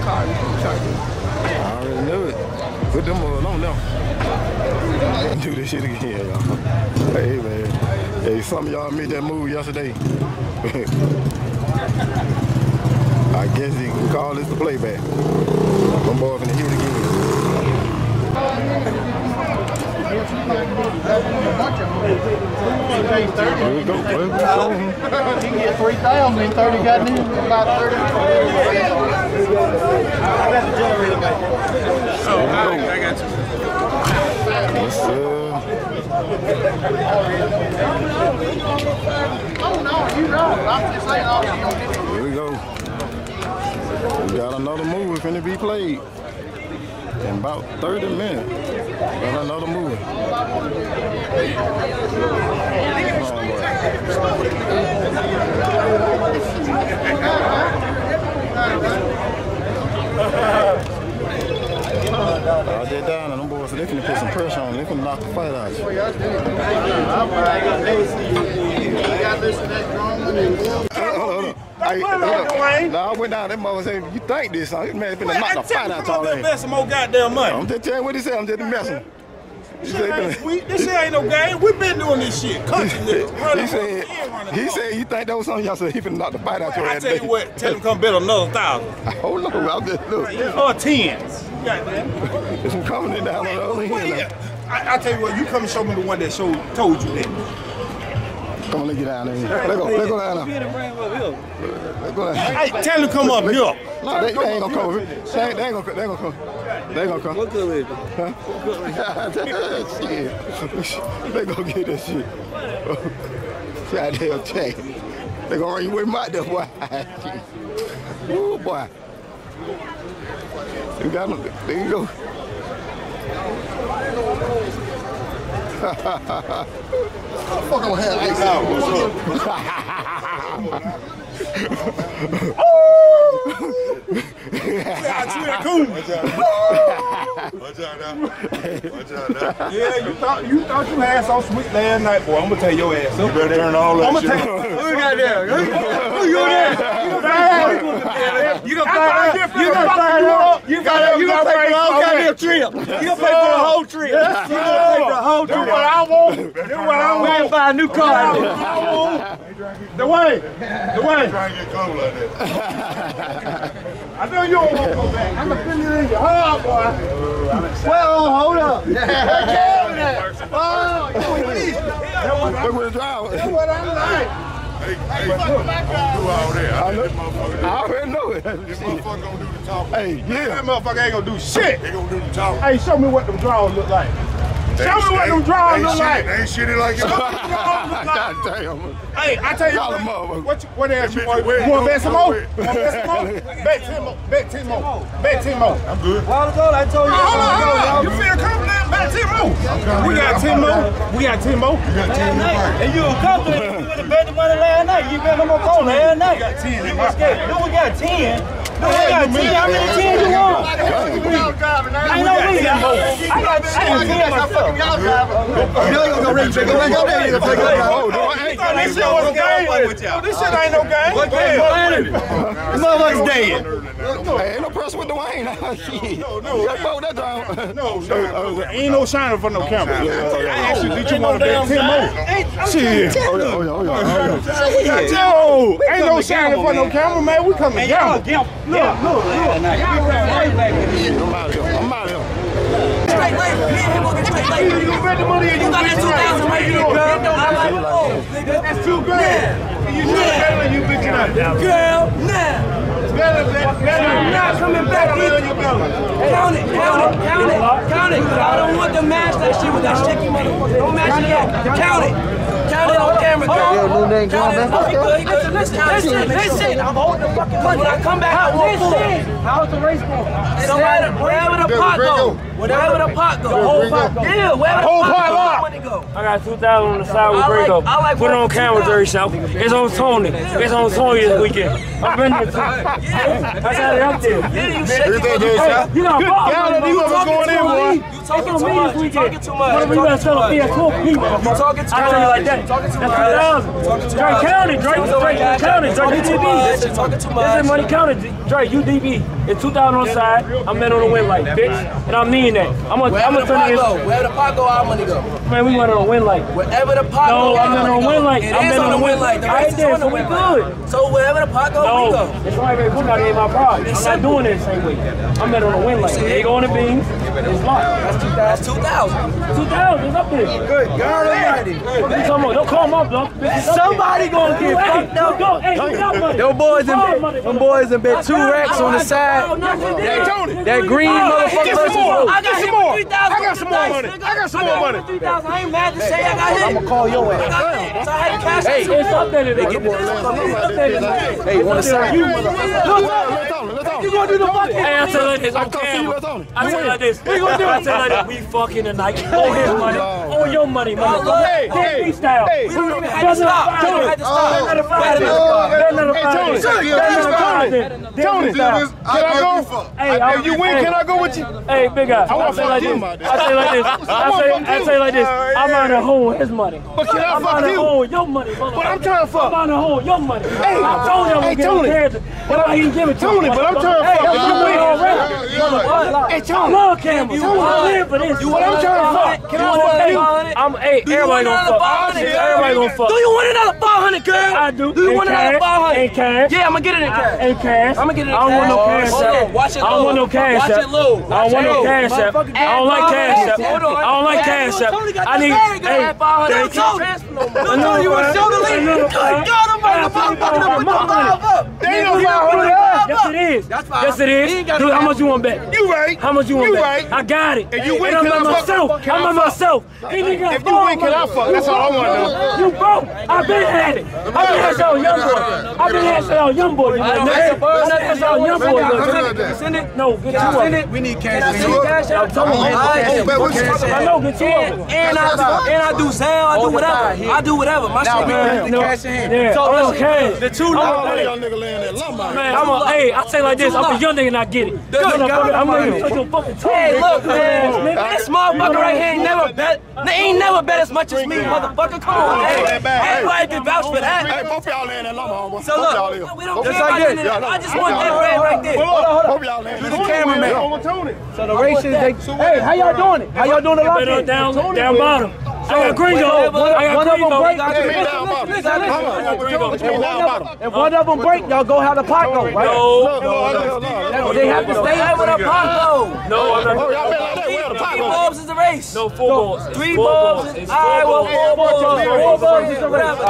car. I already knew it. Put them on them. Do this shit again, y'all. Hey, man. Hey, some of y'all made that move yesterday. I guess you can call this the playback. Them boys finna hit again. Here we go. He can get 3,000 and 30 got in about 30. I got the generator back. Oh, I got you. Yes, sir. Oh, no, you know. I'm just saying, oh, Here we go. We got another movie finna be played in about 30 minutes. Got another movie. I did down and them boys, so they finna put some pressure on. They finna knock the fight out. Hold on. I went down, that mother said, you think this, son? This man finna knock the fight out y'all. Invest some more goddamn money. I'm just telling you what he said, I'm just messing. This shit ain't no game. We been doing this shit. Country niggas. He said, you think that was something y'all said he finna knock the fight out your ass. I tell you what, tell him come bet another 1,000. Hold on, I'm just looking. Or 10s. Goddamn. There's some coming down on the other end. I tell you what, you come and show me the one that told you that. Come on, let's get down there. Let's go down there. Let's go down. Hey, tell him come up here. No, they ain't gonna come over here. They ain't gonna come. They ain't gonna come. What good is it? Huh? Shit. They gonna get that shit. Goddamn check. They gonna run you with my there, boy. Ooh, boy. You got them. There you go. fuck on head ice out. What's up? Yeah, you thought you had so sweet last night, boy. I'm gonna tell your ass. You better turn all that shit. Who got there? Who you there? You gonna pay for the whole goddamn trip. You gonna pay for the whole trip. You gonna pay for the whole trip. Do what I want. Do what I want. We can buy a new car. The way. Try and get cold like that. I know you don't want to go back. I'm gonna put you in your heart, boy. Well, hold up. Look where the drive. That's what I like. Hey, do all that. I already know it. This motherfucker gonna do the talking. Hey, yeah. That motherfucker ain't gonna do shit. They gonna do the talking. Hey, show me what them drawers look like. Show me what them drawers look like. They ain't shitty like it. God damn. Hey, I tell you Y'all a motherfucker. what else you want? You want to bet some more? Bet 10 more. Bet 10 more. Bet 10 more. I'm good. While ago, I told you. Hold on. You feel confident? Bet 10 more. We got 10 more. We got 10 more. You got 10 in the bank. And you were confident you would have bet the money last night. You bet no more phone last night. We got 10 in You was scared. No, we got 10. No, we got 10. How many 10 you want? Ain't no reason. I got 10 myself. You ain't gonna go rich. Go back up there. This shit ain't no game. This motherfucker's dead. Hey, ain't no pressure with Dwayne. Shit. No. That drive. No, ain't no shining for no camera. I asked you, did you want to bet 10 more? Shit. Yo, ain't no shining for no camera, man. We coming down. Look. I'm out of here. Straight lane. Me and him gonna get straight lane. You bet the money and you got that 2,000 right here, girl. That's too good. You better you bitching out. Girl, now. I'm not coming back either. Count it. I don't want to match that shit with that sticky money. Don't match it yet. Count it. Count it on camera, girl. Count it. Listen. I'm holding the fucking money. When I come back, I won't pull it. How's the race going? Wherever the pot go. Wherever the pot go. The whole pot go. Yeah, wherever the pot go. I got 2,000 on the side with Grego. Put it on camera, Dirty South. It's on Tony. It's on Tony this weekend. I've been there too. I got it up there. You got a You know what's going in, boy. talking too much. You talking too much. Whatever you gotta sell a PS4 people. You talking too much. I tell you like that. That's 2,000. Drake counted. Drake counted. Drake UDB. Talking too much. This is money counted. Drake UDB. It's 2,000 on the side. I'm in on the win light, bitch. And I mean that. I'm gonna turn it in. Wherever the pot go, our money go. Man, we went on a win light. Wherever the pot go, No, I'm in on a win light. It is on the win light. The race is on the win light. So wherever the pot go, we go. No, it's right, baby. We're not getting my problem. I'm not doing it the same way. I'm in on a win light. They go on the beans. It's locked. That's 2,000. 2,000 is up there. Good God Almighty. What you talking about? Don't call them up, though. Somebody gonna get fucked up. Hey, we got money. Them boys have bet 2 racks on the side. Hey, Tony. That green motherfucker. Get some more. I got Get hit some more. with 3,000. I got some more money. I got some more money. 3,000. I ain't mad to say I got hit. I'm gonna call your ass. I got hit. So I had to cash hey, it's up there today. Hey, on the side. You gonna do the fucking? Hey, I tell you like this. On camera. I tell you like this. We gonna do it. I tell you like this. We fucking tonight. On his money. On your money, motherfucker. Hey, hey, freestyle. hey. We don't even have to stop. We don't have to stop. Tony, can I go? Hey, if you win, can I go with you? Hey, big guy. I say like this. I say like this. I say like this. I'm on the hole with his money. But can I I'm on fuck the you? hole with your money. But I'm trying to fuck. I'm on the hole with your money. Hey, I told you I'm hey, gonna Tony. give him but I didn't give it to Tony, him. but I'm trying to fuck. Hey, If you win already. Hey, Tony. Love cameras. I live for this. But I'm trying to fuck. Can I fuck you? Hey, everybody gonna fuck. Everybody gonna fuck. Do you want another 500, girl? I do. Do you want another 500? In cash. Yeah, I'm gonna get it in cash. In cash. I'm gonna get it in I don't want no cash. Hold on, watch it low. I don't want no cash. Watch it low. I don't want no cash. I don't like cash. Hold on. I don't like cash. I need. Hey, I know you want to show the lead. Good God, I'm ready to put the 5 up. They ain't no 500. Yes, it is. That's fine. Yes, it is. Dude, how much you want to bet? You right. How much you want to You bet? right. I got it. If you win, and can I'm I by fuck? myself. Can I I'm by fuck? myself. If you win, can I fuck? That's all I want to know. You broke. I've been had it. I've been had y'all young boy. I've been had y'all young boy. I don't have to burn nothing. That's y'all young boy. Send it. No, get Can two I of send them. it? We need cash. Cash out. I know, get two of them. And I do sound. I do whatever. I do whatever. My shit be the cash in hand. Yeah, So oh, listen, okay. the two Y'all nigga laying that lumber. Man, hey, I say like this, I'm a young nigga and I get it. I'm gonna touch your fucking tongue. Hey, look, man, this motherfucker right here ain't never bet as much as me, motherfucker. Come on, hey, everybody can vouch for that. Hey, both y'all laying that lumber, homeboy. So look, we don't care about none of that. I just want that bread right there. Both y'all laying that lumber. Cameraman. So the race is, hey, how y'all doing it? How y'all doing the lock-in? Down bottom. I got Gringo. I got Gringo. If one of them break, y'all go how the pot go, right? No. They have to stay over the pot go. No, I'm Oh, not. y'all been like that. Where the pot Three go? bulbs is the race. No, 4 balls. 3 bulbs. All right, well, 4 bulbs is the whatever.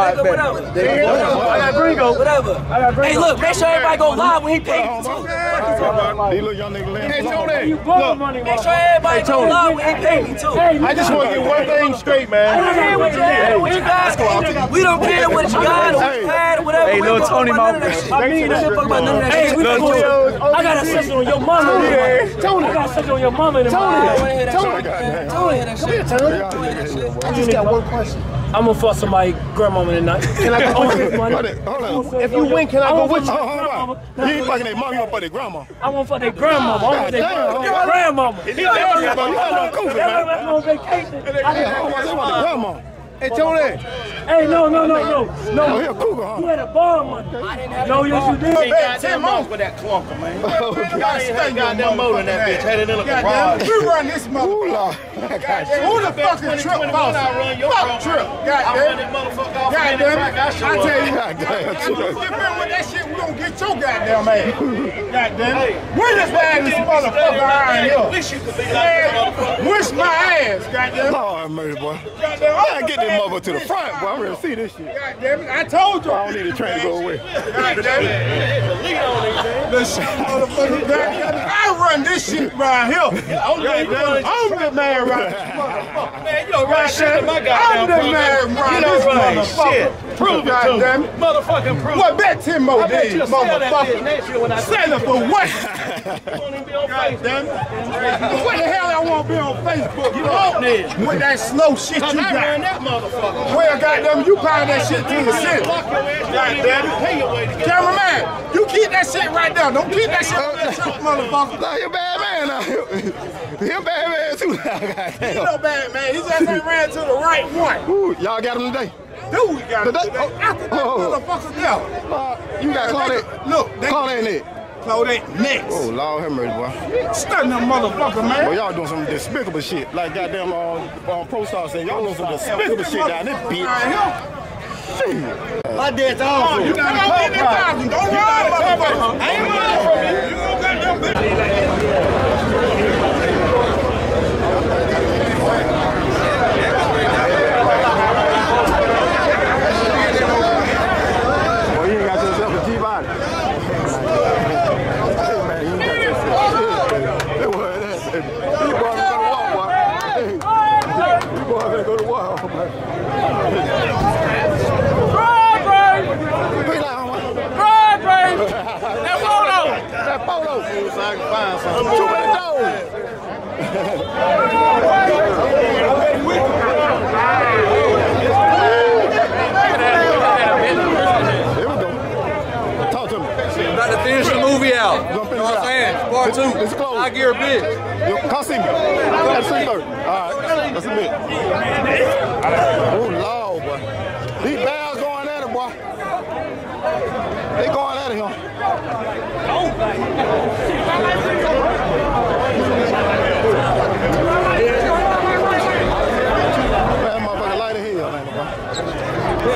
I got Gringo. Whatever. Hey, look, make sure everybody go live when he pays you too. These little young niggas laying Hey, that lumber. Tony. You broke money, Make sure everybody go live when he pays me too. I just want to get one thing straight, man. What you got? We don't care what you got or what you had or whatever. Hey, little Tony, I mean, hey, we I got a session on your mama. Tony, I got a session on your mama and Tony, Come here, Tony. I just got one question. I'm gonna fuck somebody's grandmama tonight. Can I go with this money? Hold on. If you win, can I go with you? Hold on. You ain't fucking their mom, you gonna fuck their grandma. I want for their grandmama. I want for their grandmama. You had no cougar, man. I'm on vacation. I want the grandma. Hey, Tony. Hey, no. Oh, he a cougar, huh? You had a bar money. No, yes, you did. Bet 10 more for that clunker, man. You gotta stay goddamn motor in that bitch. Had it in a garage. We run this motherfucker. Who the fucking Trip boss? Fuck Trip. Goddamn. I tell you. If you get with that shit, we gonna get your goddamn ass. Goddamn. Win this ass, motherfucker around here. Wish you could be like that. Wish my ass, goddamn. Lord, mercy, boy. Goddamn. I gotta get this mother to the front, boy. I'm ready to see this shit. Goddamn it. I told you. I don't need the train to go away. Goddamn it. Listen, motherfucker, goddamn. I run this shit around here. I'm the man right here. Man, you don't run shit in my I'm goddamn the man right You don't run this motherfucker. shit. Prove it to Goddamn me. it. Motherfucking prove What it. bet 10 more I bet days, you'll sell that bitch motherfucker? next year when I Sell it for what? You won't even be on Facebook. Goddamn it. What the hell I want to be on Facebook? You want this. With that slow shit you Cause I got. ran that motherfucker. Well, goddamn, you pound that shit to the city. Goddamn, you pay your way to get Cameraman, you keep that shit right there. Don't keep that shit on that truck, motherfucker. Nah, you bad man. man, he a bad man too. He no bad man. He just ain't ran to the right one. Ooh, y'all got him today? Dude, we got him Today? today. After that motherfucker there. You got Claudette. Look, Claudette neck. Claudette next. Oh, Lord have mercy, boy. Stunning them motherfucker, man. Well, y'all doing some despicable shit. Like goddamn Pro Star said, y'all doing some despicable shit down this bitch. My dad's awful. You got $50,000. Don't run, motherfucker. I ain't running from you. You don't got them Well, you ain't got yourself a G-body. Hey, man, you ain't got yourself a shit. Hey, boy, you boy gonna go to war, boy. Hey, you boy gonna go to war, man. That photo. So I can find something. Too many doors. Here we go. Talk to me. About to finish the movie out. You gonna finish You know what I'm saying? Part two. It's closed. I gear a bit. Yo, come see me. That's 3:30. All right. That's a bit. Oh, Lord, boy. These bears going at it, boy. They going at it, huh? That motherfucker light of hell, ain't it, boy?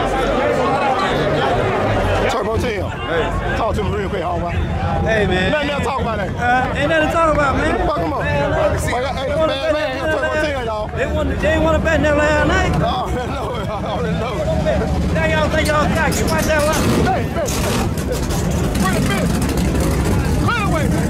Turbo Tim. Hey. Talk to him real quick, homeboy. Hey, man. Nothing else to talk about that. Ain't nothing to talk about, man. Fuck him up. Hey, man, Turbo Tim, y'all. They ain't want to bet that last night. I already know. Now y'all think y'all cocky. Watch that last. Hey, bring the bitch. Run away, man.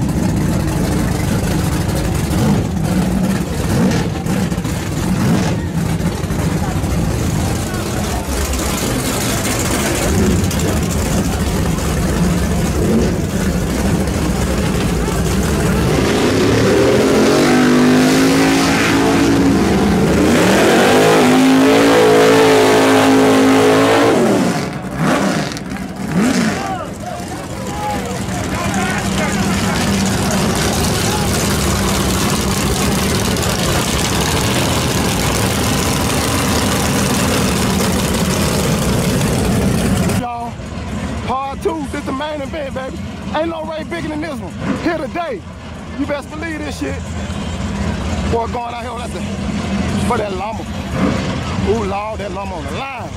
Ain't no race bigger than this one. Here today. You best believe this shit. Boy, going out here for that llama. Ooh, Lord, that llama on the line.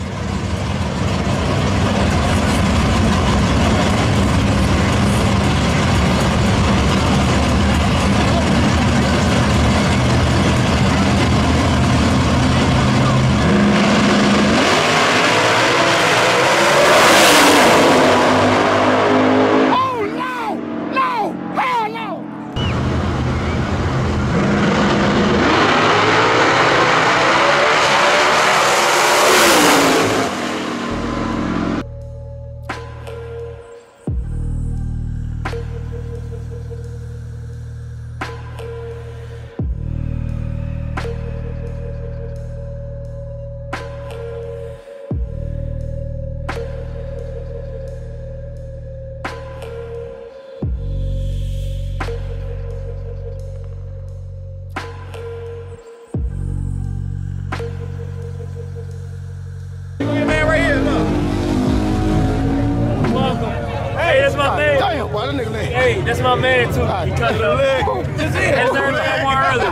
Damn, boy, that nigga leg. Hey, that's my man too. He cut it up. That's it. That's everything more early.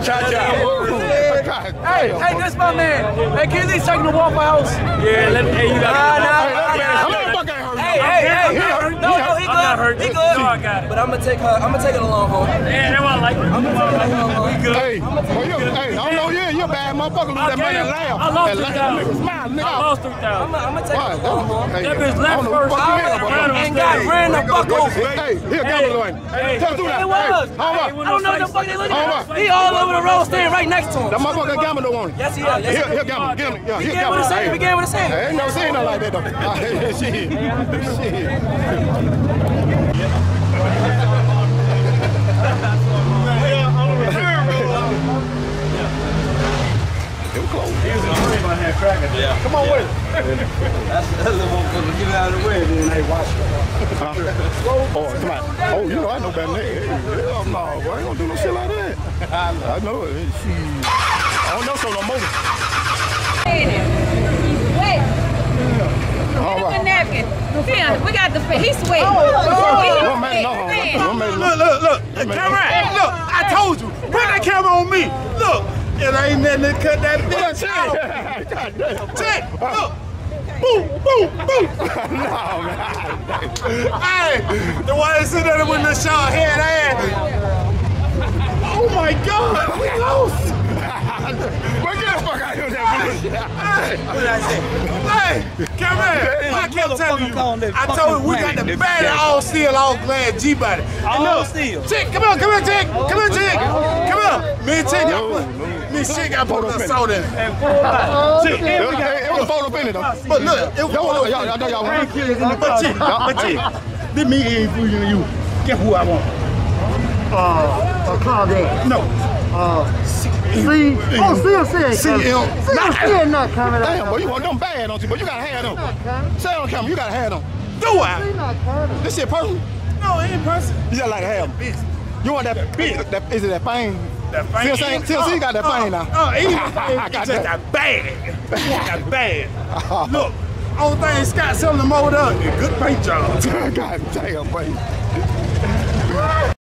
Hey, that's my man. Hey, can you at least take him to Waffle House? Yeah, hey, you got No, he good. He good. I got it. But I'm gonna take her along home. Man, that's why I like it. We good. Hey, I don't know, you're a bad motherfucker. Lose that money and laugh. I lost 3,000. Smile, nigga. I lost 3,000. I'm gonna take her along home. That bitch left first. Ain't got ran the fuck over. Hey, here comes the one. Tell him do that. It was. I don't know what the fuck they looking at. He all over the road, staying right next to him. That motherfucker gamble don't want it. Yes, he is. Here, gamble. Give him. Yeah, We here, gave gamble. with the same. We gave with the same. I ain't never seen nothing like that, though. Shit. the clothes. He was in the room on that cracker. Yeah. Come on with it. That's the other motherfucker. Get out of the way, then they watch it. Oh, come on. Oh, you know I know better than that. Hell no, boy. I ain't gonna do no shit like that. I know it. I don't know so no more. Wait. All right. Napkin. We got the fit. He's sweating. One man, Look, camera. Look, I told you. Put that camera on me. Look, it ain't nothing to cut that bitch out. God damn. Check. Look. Boom, boom, boom. No, man. Hey, the one that sit there with the short head ass. Oh my God, we lost. Well, get the fuck out of here with that bullshit. What did I say? Hey, come here. I kept telling you. I told you we got the bad all steel, all glass G-body. All steel. Chick, come here, Chick. Come here, Chick. Come here. Me and Chick got put the soda in it. And full life. Chick, It was fold up in it, though. But look, it was Y'all know y'all want it. But Chick, let me introduce you. Guess who I want? Claudette. No. CL not coming out. Damn, boy, you want them bad, don't you? But you gotta have them. Say on camera, you gotta have them. Do I? This shit personal? No, it ain't person. You just like to have them. You want that big? Is it that fame? That fame. TLC got that fame now. It's just that bad. That bad. Look, only thing Scott selling them over there is good paint jobs. God damn, boy.